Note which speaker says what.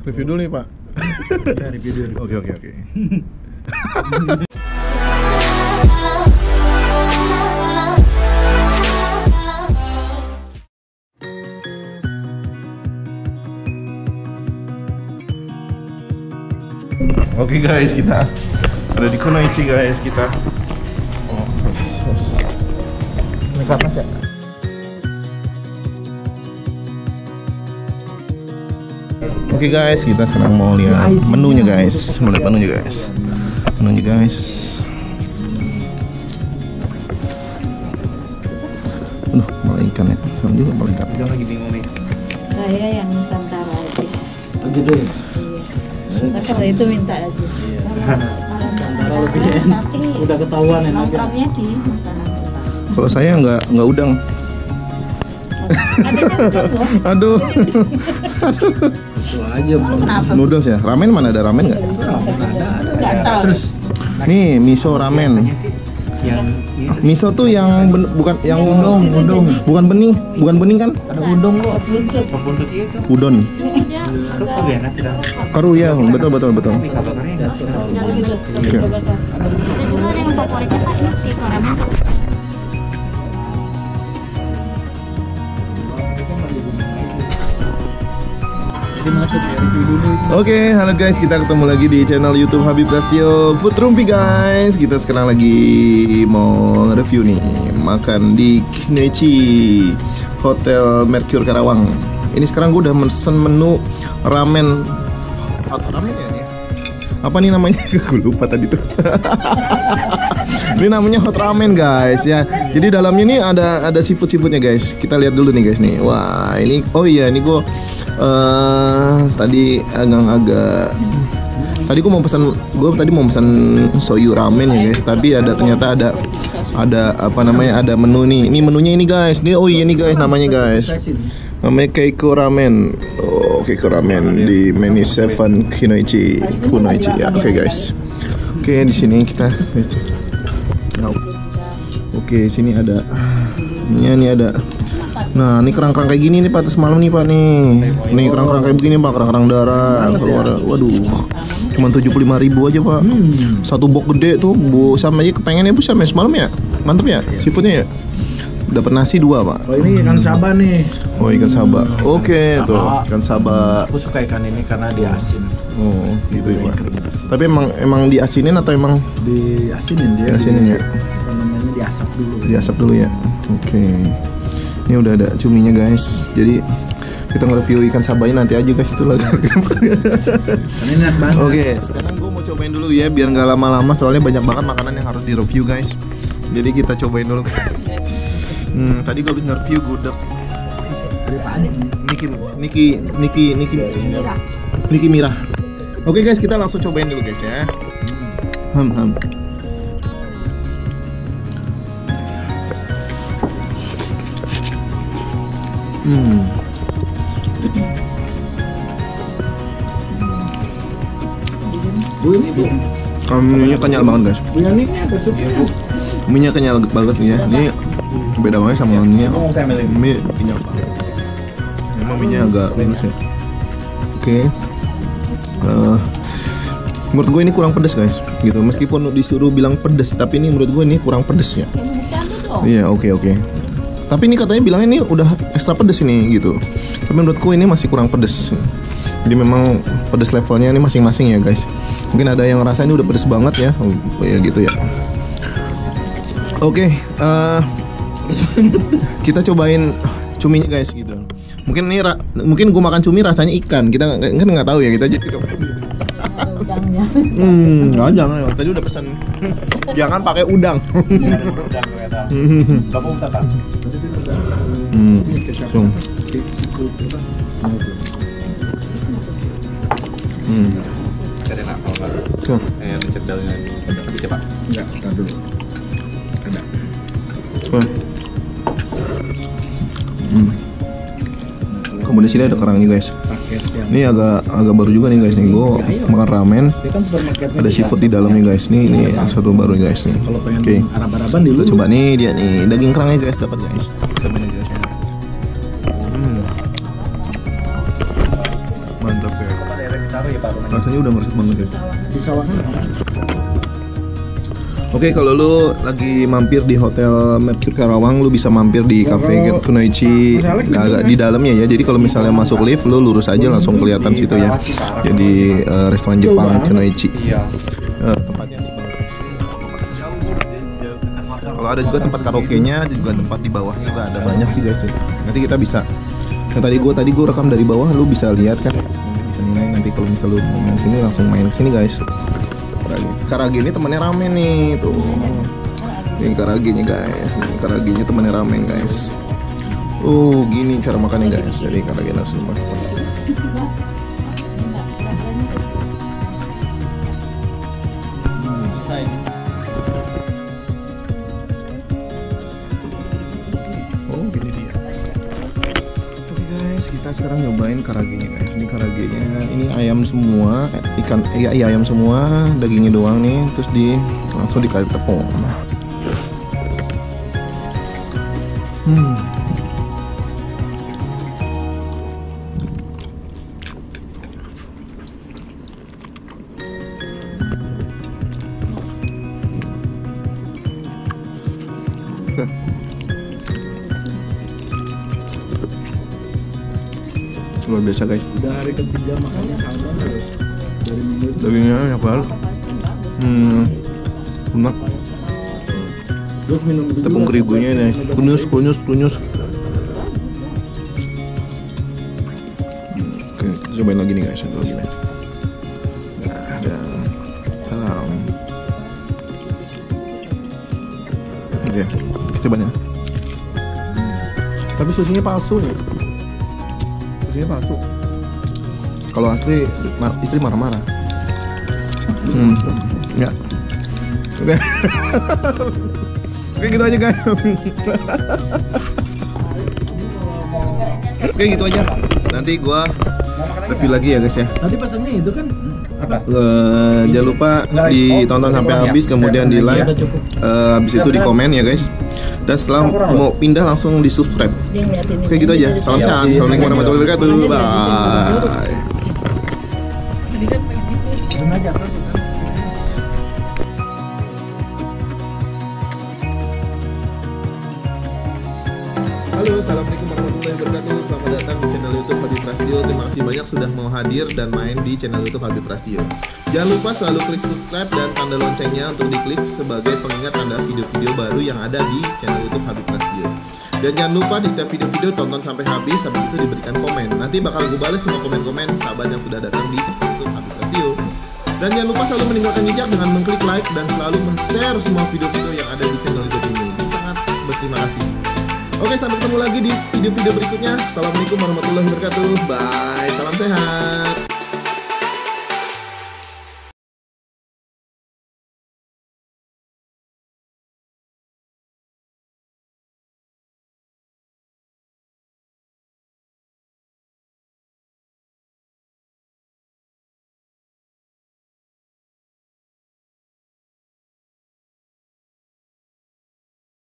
Speaker 1: Review dulu nih Pak.
Speaker 2: Review dulu.
Speaker 1: Oke. Oke guys, kita ada di Kunoichi guys kita. Oh, ini panas ya? Oke guys, kita sekarang mau lihat menunya guys. Mau lihat menunya guys. Aduh, malah ikan ya. Sama juga malah ikan.
Speaker 2: Saya lagi bingung nih.
Speaker 3: Saya yang Nusantara aja.
Speaker 2: Oh gitu ya?
Speaker 3: Nah, kalau itu minta aja.
Speaker 2: Nusantara lebih enak. Udah ketahuan enak.
Speaker 3: Nongkrongnya di makanan Jepang.
Speaker 1: Kalau saya nggak udang.
Speaker 3: Adanya udang loh.
Speaker 1: Aduh.
Speaker 2: Itu aja.
Speaker 3: Kenapa?
Speaker 1: Noodles ya. Ramen mana ada ramen nggak?
Speaker 3: Nggak tahu.
Speaker 2: Terus
Speaker 1: Nih miso ramen.
Speaker 2: yang
Speaker 1: Miso tuh yang bukan yang
Speaker 2: udong.
Speaker 1: bukan bening kan?
Speaker 2: Ada udong kok.
Speaker 3: Buntut.
Speaker 1: Udon. Paru ya, betul.
Speaker 3: Gitu.
Speaker 1: Oke.
Speaker 3: Ada juga ada yang favoritnya Pak ini sih ramen.
Speaker 1: Oke, halo guys, kita ketemu lagi di channel YouTube Habib Prasetyo Food Rumpi guys. Kita sekarang lagi mau review nih makan di Kunoichi Hotel Mercure Karawang. Ini sekarang gue udah mesen menu ramen. Ramen ya ini? Apa nih namanya? Gue lupa tadi tuh. Ini namanya hot ramen guys ya. Jadi dalamnya ini ada seafoodnya guys. Kita lihat dulu nih guys nih. Wah ini, oh iya ini gue tadi gue mau pesan soyu ramen ya guys. Tapi ternyata ada apa namanya, ada menu nih. Ini menunya ini guys. Nih oh iya ini guys namanya guys. Namanya Keiko Ramen. Oh Keiko Ramen di menu 7 Kunoichi ya. Oke guys. Oke di sini kita lihat. Oke, sini ada. Ini ada. Nah, ini kerang-kerang kayak gini nih Pak, semalam nih Pak nih. Nih kerang-kerang kayak begini Pak, kerang-kerang darah. Keluar. Waduh. Cuma 75.000 aja Pak. Satu box gede tuh, Bu Sam aja kepengen ya Bu Sam ya semalam ya. Mantep ya seafoodnya ya. Dapat nasi 2 Pak.
Speaker 2: Oh ini ikan saba nih.
Speaker 1: Oh ikan saba. Oke tuh ikan saba.
Speaker 2: Aku suka ikan ini karena dia asin.
Speaker 1: Oh gitu ya Pak. Tapi emang diasinin atau emang
Speaker 2: Diasinin dia.
Speaker 1: diasinin ya?
Speaker 2: Namanya diasap dulu.
Speaker 1: Diasap dulu ya. Oke. Ini udah ada cuminya guys. Jadi kita nge-review ikan sabanya nanti aja guys itu lagi.
Speaker 2: Ini enak banget.
Speaker 1: Oke, sekarang gue mau cobain dulu ya biar nggak lama-lama soalnya banyak banget makanan yang harus di-review guys. Jadi kita cobain dulu. Tadi gue habis nge-review gudeg. Niki Mira. Oke guys, kita langsung cobain dulu guys ya.
Speaker 2: Bu ini Bu.
Speaker 1: Minyak kenyal banget guys.
Speaker 2: Bu yang ini ada supnya.
Speaker 1: Minyak kenyal banget nih ya. Ini beda banget sama minyak.
Speaker 2: Saya milih.
Speaker 1: Mie kenyal banget. Emang minyak agak lurus ya. Oke. Menurut gue ini kurang pedas guys. Gitu. Meskipun disuruh bilang pedas, tapi ini menurut gue ini kurang pedas ya. Iya oke. Tapi ini katanya bilangnya ini udah ekstra pedas ini gitu. Tapi menurutku ini masih kurang pedas. Jadi memang pedas levelnya ini masing-masing ya guys. Mungkin ada yang ngerasa ini udah pedas banget ya. Oh ya gitu ya. Oke, kita cobain cuminya guys gitu. Mungkin gue makan cumi rasanya ikan. Kita nggak tahu ya, kita jadi cobain. Jangan ya. Tadi udah pesan. Jangan pakai udang.
Speaker 2: Bapak minta Pak. Saya enak kalau Pak. Saya mencet daunnya. Bisa Pak? Enggak, tar dulu. Ada.
Speaker 1: Kemudian sini ada kerangnya guys. Ini agak baru juga nih guys nih. Gue makan ramen. Ada seafood di dalamnya guys. Ini satu baru guys nih. Oke. Kita coba nih dia nih daging kerangnya guys dapat guys. Mantap ya.
Speaker 2: Taruh ya Pak rumahnya.
Speaker 1: Rasanya udah meresap banget ya.
Speaker 2: Di kawasan
Speaker 1: Oke, kalau lu lagi mampir di Hotel Mercure Karawang, lu bisa mampir di Cafe Kunoichi agak di dalamnya ya. Jadi kalau misalnya masuk lift, lu lurus aja langsung kelihatan situ ya. Jadi restoran Jepang Kunoichi.
Speaker 2: Iya.
Speaker 1: Tempatnya sih kalau ada juga tempat karaoke-nya, juga tempat di bawahnya juga ada banyak sih guys. Nanti kita bisa. Nah, tadi gua rekam dari bawah, lu bisa lihat kan. Bisa nilai nanti kalau misalnya lu mau main sini langsung main ke sini guys. Karage ini temennya rame nih tuh. Ini karage-nya guys. Nih karage-nya temennya rame guys. Gini cara makannya guys. Jadi karage langsung makan. Gini dia. Oke guys, kita sekarang nyobain karage-nya guys. Ini karage-nya, ini ayam semua, ayam semua, dagingnya doang nih, terus langsung dikasih tepung. Luar biasa guys.
Speaker 2: udah hari ketiga makannya sama terus. Dari minggu itu
Speaker 1: Dagingnya enak banget. Enak.
Speaker 2: terus minum itu
Speaker 1: Tepung
Speaker 2: juga.
Speaker 1: terigunya nih, kunyus. Oke, kita cobain lagi nih guys, satu lagi nih. Nah, dan salam. Oke, coba ya. Tapi susunya palsu nih. Susunya palsu. Kalau asli istri marah-marah. Ya. Oke. Oke, gitu aja guys. Oke, gitu aja. Nanti gua review lagi ya guys ya.
Speaker 2: Tadi pesannya itu kan apa?
Speaker 1: Jangan lupa ditonton sampai habis, kemudian di like, habis itu di komen ya guys. Dan setelah mau pindah langsung di subscribe. Oke, gitu aja. Salam sehat. Assalamualaikum warahmatullahi wabarakatuh. Bye.
Speaker 2: Sengaja kan pesan.
Speaker 1: Halo, assalamualaikum warahmatullahi wabarakatuh. Selamat datang di channel YouTube Habib Prasetyo. Terima kasih banyak sudah mau hadir dan main di channel YouTube Habib Prasetyo. Jangan lupa selalu klik subscribe dan tanda loncengnya untuk diklik sebagai pengingat Anda video-video baru yang ada di channel YouTube Habib Prasetyo. Dan jangan lupa di setiap video-video tonton sampai habis itu diberikan komen. Nanti bakal gue balas semua komen-komen sahabat yang sudah datang di channel YouTube Habib Prasetyo. Dan jangan lupa selalu meninggalkan jejak dengan mengklik like dan selalu men-share semua video-video yang ada di channel YouTube ini. Sangat berterima kasih. Oke, sampai ketemu lagi di video-video berikutnya. Assalamualaikum warahmatullahi wabarakatuh. Bye, salam sehat.